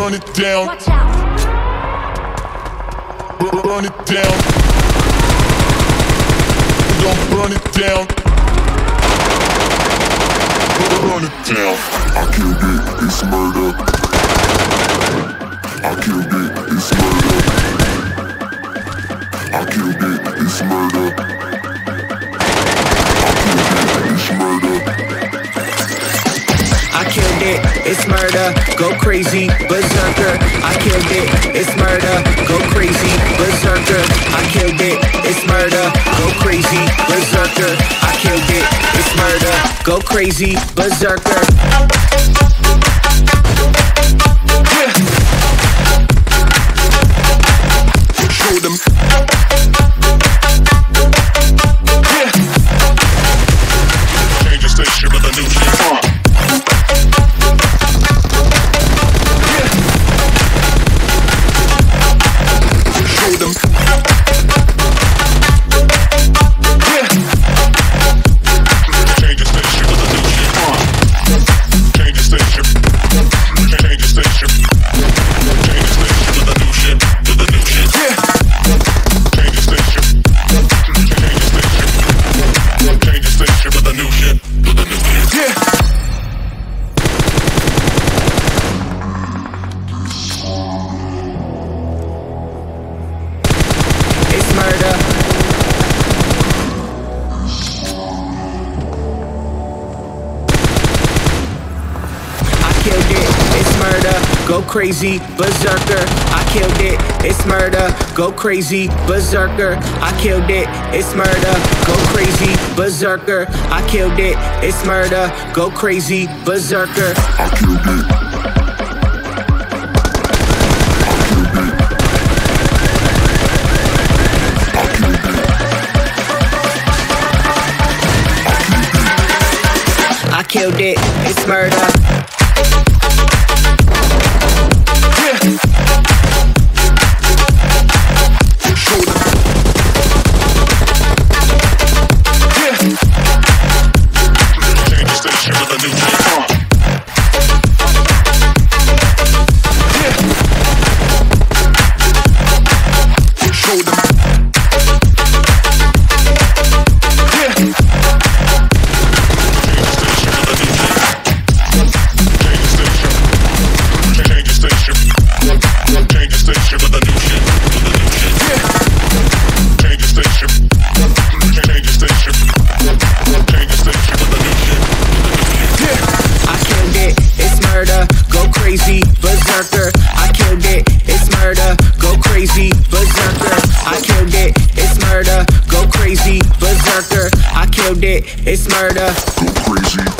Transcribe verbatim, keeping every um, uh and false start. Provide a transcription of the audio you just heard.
burn it down. Watch out. Burn it down. We gon' burn it down. Burn it down. I killed it, it's murder. I killed it, it's murder. I killed it, it's murder. I killed it, it's murder. Go crazy, berserker. I killed it, it's murder. Go crazy, berserker. I killed it, it's murder. Go crazy, berserker. I killed it, it's murder. Go crazy, berserker. Yeah. Show them. Yeah. Change the station with a new shit. Uh. Go crazy, berserker. I killed it, it's murder. Go crazy, berserker. I killed it, it's murder. Go crazy, berserker. I killed it, it's murder. Go crazy, berserker. I killed it. I killed it, it's murder. It's murder. Go crazy.